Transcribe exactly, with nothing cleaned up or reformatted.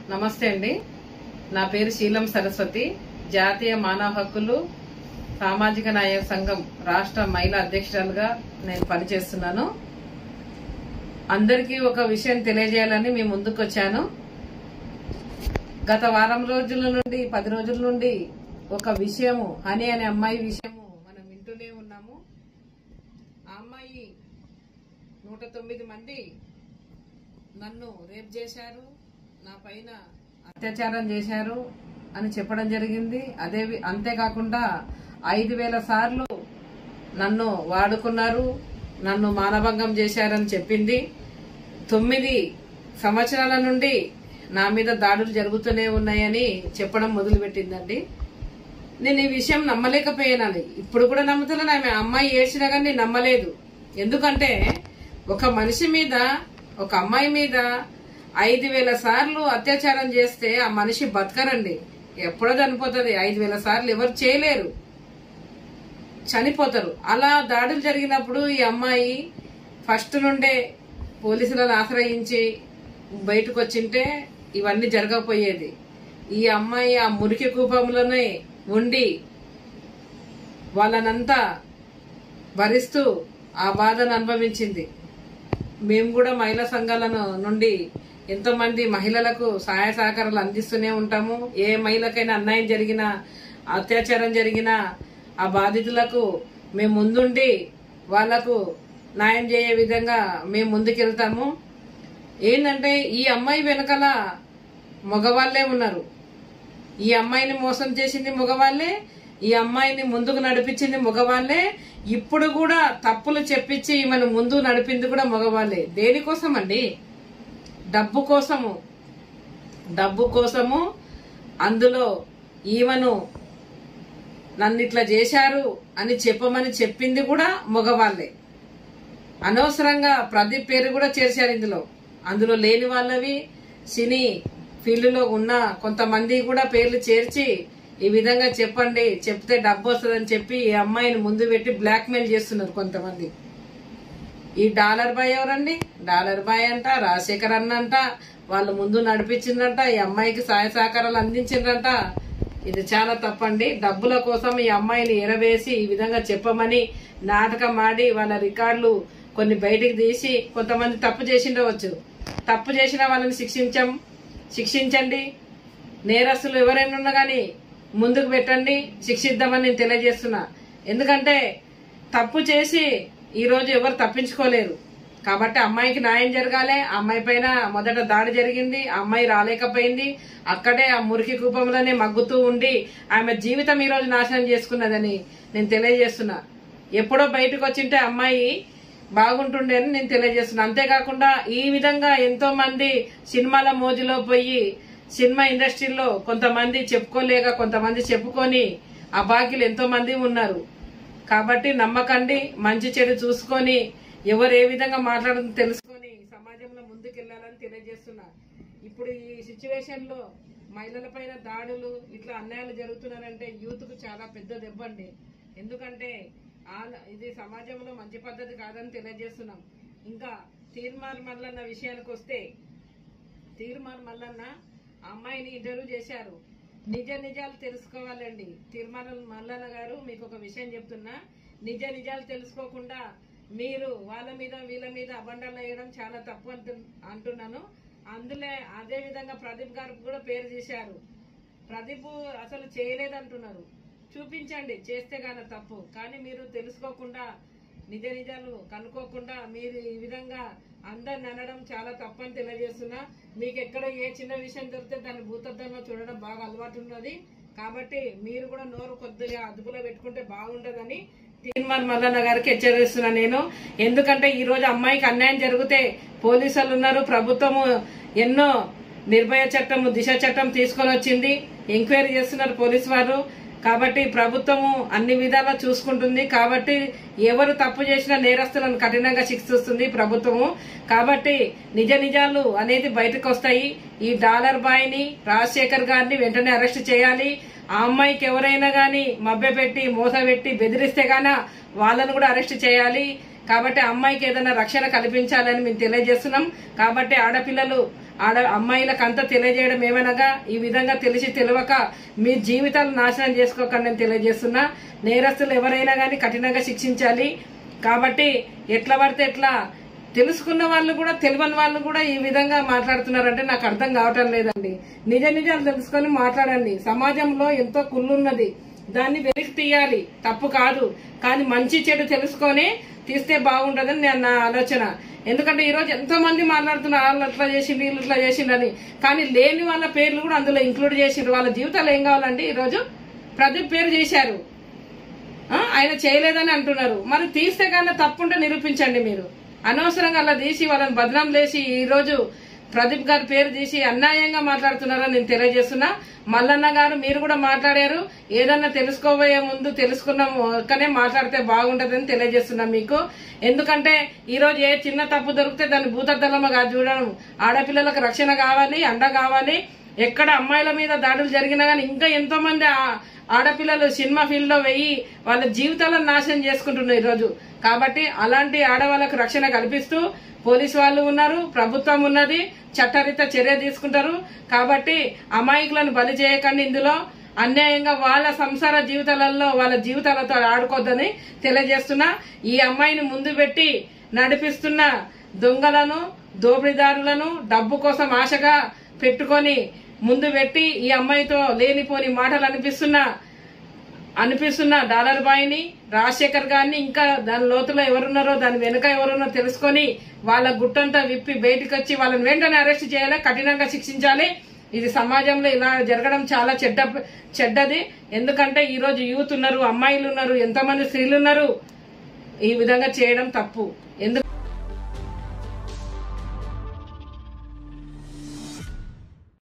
నమస్తే అండి. నా పేరు శీలం సరస్వతి. జాతీయ మానవ హక్కులు సామాజిక న్యాయ సంఘం రాష్ట్ర మహిళా అధ్యక్షురాలుగా నేను పనిచేస్తున్నాను. అందరికీ ఒక విషయం తెలియజేయాలని మీ ముందుకు వచ్చాను. గత వారం రోజుల నుండి పది రోజుల నుండి ఒక విషయము హనీ అనే అమ్మాయి విషయము మనం వింటూనే ఉన్నాము. ఆ అమ్మాయి నూట తొమ్మిది మంది నన్ను రేప్ చేశారు, నా పైన అత్యాచారం చేశారు అని చెప్పడం జరిగింది. అదే అంతేకాకుండా ఐదు వేల సార్లు నన్ను వాడుకున్నారు, నన్ను మానభంగం చేశారని చెప్పింది. తొమ్మిది సంవత్సరాల నుండి నా మీద దాడులు జరుగుతూనే ఉన్నాయని చెప్పడం మొదలుపెట్టిందండి. నేను ఈ విషయం నమ్మలేకపోయాను. ఇప్పుడు కూడా నమ్ముతున్నాను. ఆమె అమ్మాయి ఏడ్చినా కానీ నేను నమ్మలేదు. ఎందుకంటే ఒక మనిషి మీద, ఒక అమ్మాయి మీద ఐదు వేల సార్లు అత్యాచారం చేస్తే ఆ మనిషి బతకరండి, ఎప్పుడో చనిపోతుంది. ఐదు వేల సార్లు ఎవరు చేయలేరు, చనిపోతారు. అలా దాడులు జరిగినప్పుడు ఈ అమ్మాయి ఫస్ట్ నుండే పోలీసులను ఆశ్రయించి బయటకు వచ్చింటే ఇవన్నీ జరగకపోయేది. ఈ అమ్మాయి ఆ మురికి కూపంలోనే ఉండి వాళ్ళనంతా భరిస్తూ ఆ బాధను అనుభవించింది. మేము కూడా మహిళా సంఘాలను నుండి ఎంతో మంది మహిళలకు సహాయ సహకారాలు అందిస్తూనే ఉంటాము. ఏ మహిళకైనా అన్యాయం జరిగినా, అత్యాచారం జరిగినా ఆ బాధితులకు మేము ముందుండి వాళ్లకు న్యాయం చేయ విధంగా మేము ముందుకెళ్తాము. ఏంటంటే ఈ అమ్మాయి వెనకాల మగవాళ్లే ఉన్నారు. ఈ అమ్మాయిని మోసం చేసింది మగవాళ్లే, ఈ అమ్మాయిని ముందుకు నడిపించింది మగవాళ్లే, ఇప్పుడు కూడా తప్పులు చెప్పించి ఈమెను ముందు నడిపింది కూడా మగవాళ్లే. దేనికోసం అండి? డబ్బు కోసము. డబ్బు కోసము అందులో ఈమెను నన్ను ఇట్లా చేశారు అని చెప్పమని చెప్పింది కూడా మగవాళ్లే. అనవసరంగా ప్రదీప్ పేరు కూడా చేర్చారు ఇందులో. అందులో లేని వాళ్ళవి సినీ ఫీల్డ్లో ఉన్న కొంతమంది కూడా పేర్లు చేర్చి ఈ విధంగా చెప్పండి, చెప్తే డబ్బు వస్తుందని చెప్పి ఈ అమ్మాయిని ముందు పెట్టి బ్లాక్ మెయిల్ చేస్తున్నారు కొంతమంది. ఈ డాలర్ బాయ్ ఎవరండి? డాలర్ బాయ్ అంట, రాజశేఖర్ అన్న అంట, వాళ్ళు ముందు నడిపించిందంట, ఈ అమ్మాయికి సహాయ సహకారాలు అందించిందంట. ఇది చాలా తప్పండి. డబ్బుల కోసం ఈ అమ్మాయిని ఎరవేసి ఈ విధంగా చెప్పమని నాటకం ఆడి వాళ్ళ రికార్డులు కొన్ని బయటికి తీసి కొంతమంది తప్పు చేసిండవచ్చు. తప్పు చేసిన వాళ్ళని శిక్షించం శిక్షించండి. నేరస్తులు ఎవరైనా ఉన్నా గానీ ముందుకు పెట్టండి, శిక్షిద్దామని నేను తెలియజేస్తున్నా. ఎందుకంటే తప్పు చేసి ఈ రోజు ఎవరు తప్పించుకోలేరు. కాబట్టి అమ్మాయికి న్యాయం జరగాలి. అమ్మాయి పైన మొదట దాడి జరిగింది, అమ్మాయి రాలేకపోయింది. అక్కడే ఆ మురికి కూపంలోనే మగ్గుతూ ఉండి ఆమె జీవితం ఈ రోజు నాశనం చేసుకున్నదని నేను తెలియజేస్తున్నా. ఎప్పుడో బయటకు వచ్చింటే అమ్మాయి బాగుంటుండే అని నేను తెలియజేస్తున్నా. అంతేకాకుండా ఈ విధంగా ఎంతో మంది సినిమాల మోజులో పోయి సినిమా ఇండస్ట్రీలో కొంతమంది చెప్పుకోలేక కొంతమంది చెప్పుకొని ఆ బాకీలు ఎంతో మంది ఉన్నారు. కాబట్టి నమ్మకండి, మంచి చెడు చూసుకొని ఎవరు ఏ విధంగా మాట్లాడుతుందో తెలుసుకొని సమాజంలో ముందుకెళ్లాలని తెలియజేస్తున్నా. ఇప్పుడు ఈ సిచ్యువేషన్ లో మహిళల పైన దాడులు ఇట్లా అన్యాయాలు జరుగుతున్నారంటే యూత్ కు చాలా పెద్ద దెబ్బ అండి. ఎందుకంటే ఇది సమాజంలో మంచి పద్ధతి కాదని తెలియజేస్తున్నాం. ఇంకా తీర్మార్ మల్లన్న విషయానికి వస్తే, తీర్మార్ మల్లన్న అమ్మాయిని ఇంటర్వ్యూ చేశారు. నిజ నిజాలు తెలుసుకోవాలండి. తీర్మార్ మల్లన్న గారు, మీకు ఒక విషయం చెప్తున్నా. నిజ నిజాలు తెలుసుకోకుండా మీరు వాళ్ళ మీద వీళ్ళ మీద అబండాలు వేయడం చాలా తప్పు అంటున్నాను. అందులో అదే విధంగా ప్రదీప్ గారు కూడా పేరు చేశారు. ప్రదీప్ అసలు చేయలేదంటున్నారు. చూపించండి చేస్తే గాన తప్పు. కానీ మీరు తెలుసుకోకుండా, నిజ నిజాలు కనుక్కోకుండా మీరు ఈ విధంగా అందరిని అనడం చాలా తప్పని తెలియజేస్తున్నా. మీకు ఎక్కడ ఏ చిన్న విషయం దొరికితే దాన్ని భూతద్దంలో చూడడం బాగా అలవాటు ఉన్నది. కాబట్టి మీరు కూడా నోరు కొద్దిగా అదుపులో పెట్టుకుంటే బాగుండదని తీర్మాన్ మల్లన్న గారికి హెచ్చరిస్తున్నా నేను. ఎందుకంటే ఈ రోజు అమ్మాయికి అన్యాయం జరిగితే పోలీసులు ఉన్నారు, ప్రభుత్వము ఎన్నో నిర్భయ చట్టం, దిశ చట్టం తీసుకొని వచ్చింది, ఎంక్వైరీ చేస్తున్నారు పోలీసు వారు. కాబట్టి ప్రభుత్వము అన్ని విధాలా చూసుకుంటుంది. కాబట్టి ఎవరు తప్పు చేసినా నేరస్తులను కఠినంగా శిక్షిస్తుంది ప్రభుత్వము. కాబట్టి నిజ నిజాలు అనేది బయటకు వస్తాయి. ఈ డాలర్ బాయ్ ని, రాజశేఖర్ గారిని వెంటనే అరెస్ట్ చేయాలి. ఆ అమ్మాయికి ఎవరైనా గాని మభ్యపెట్టి మోసపెట్టి బెదిరిస్తే గానా వాళ్ళను కూడా అరెస్ట్ చేయాలి. కాబట్టి అమ్మాయికి ఏదైనా రక్షణ కల్పించాలని మేము తెలియజేస్తున్నాం. కాబట్టి ఆడపిల్లలు ఆడ అమ్మాయిలకు అంతా తెలియజేయడం ఏమనగా ఈ విధంగా తెలిసి తెలియక మీ జీవితాలు నాశనం చేసుకోకండి నేను తెలియజేస్తున్నా. నేరస్తులు ఎవరైనా కానీ కఠినంగా శిక్షించాలి. కాబట్టి ఎట్లా పడితే ఎట్లా తెలుసుకున్న వాళ్ళు కూడా తెలియని వాళ్ళు కూడా ఈ విధంగా మాట్లాడుతున్నారంటే నాకు అర్థం కావటం లేదండి. నిజ నిజాలు తెలుసుకొని మాట్లాడండి. సమాజంలో ఎంతో కుళ్ళున్నది, దాన్ని వెలికి తీయాలి, తప్పు కాదు. కానీ మంచి చెడు తెలుసుకొని తీస్తే బాగుంటుందని నేను నా ఆలోచన. ఎందుకంటే ఈ రోజు ఎంతో మంది మాట్లాడుతున్నారు వాళ్ళు అట్లా చేసి వీళ్ళు ఇట్లా చేసిండని, కానీ లేని వాళ్ళ పేర్లు కూడా అందులో ఇంక్లూడ్ చేసిండ్రు. వాళ్ళ జీవితాలు ఏం కావాలండి? ఈ రోజు ప్రదీప్ పేరు చేశారు, ఆయన చేయలేదని అంటున్నారు. మరి తీస్తే కానీ తప్పుంటే నిరూపించండి. మీరు అనవసరంగా అలా తీసి వాళ్ళని బదనాం లేసి ఈ రోజు ప్రదీప్ గారి పేరు తీసి అన్యాయంగా మాట్లాడుతున్నారని నేను తెలియజేస్తున్నా. మల్లన్న గారు మీరు కూడా మాట్లాడారు, ఏదన్నా తెలుసుకోబోయే ముందు తెలుసుకున్నాకనే మాట్లాడితే బాగుంటదని తెలియజేస్తున్నా మీకు. ఎందుకంటే ఈ రోజు ఏ చిన్న తప్పు దొరికితే దాన్ని భూతద్దలమగా చూడడం. ఆడపిల్లలకు రక్షణ కావాలి, అండ కావాలి. ఎక్కడ అమ్మాయిల మీద దాడులు జరిగినా గానీ ఇంకా ఎంతో మంది ఆడపిల్లలు సినిమా ఫీల్డ్ లో వెయ్యి వాళ్ళ జీవితాలను నాశనం చేసుకుంటున్నారు ఈ రోజు. కాబట్టి అలాంటి ఆడవాళ్లకు రక్షణ కల్పిస్తూ పోలీసు వాళ్ళు ఉన్నారు, ప్రభుత్వం ఉన్నది, చట్టరీత్యా చర్య తీసుకుంటారు. కాబట్టి అమాయకులను బలి చేయకండి. ఇందులో అన్యాయంగా వాళ్ళ సంసార జీవితాలలో వాళ్ళ జీవితాలతో ఆడుకోవద్దని తెలియజేస్తున్నా. ఈ అమ్మాయిని ముందు పెట్టి నడిపిస్తున్న దొంగలను, దోపిడీదారులను డబ్బు కోసం ఆశగా పెట్టుకొని ముందు పెట్టి ఈ అమ్మాయితో లేనిపోని మాటలు అనిపిస్తున్నా అనిపిస్తున్న డాలర్ బాయ్ని, రాజశేఖర్ గారిని, ఇంకా దాని లోతులో ఎవరున్నారో దాని వెనుక ఎవరున్నారో తెలుసుకొని వాళ్ళ గుట్టంతా విప్పి బయటకు వచ్చి వాళ్ళని వెంటనే అరెస్ట్ చేయాలి, కఠినంగా శిక్షించాలి. ఇది సమాజంలో ఇలా జరగడం చాలా చెడ్డ చెడ్డది. ఎందుకంటే ఈ రోజు యూత్ ఉన్నారు, అమ్మాయిలు ఉన్నారు, ఎంతమంది స్త్రీలు ఉన్నారు. ఈ విధంగా చేయడం తప్పు. ఎందుకు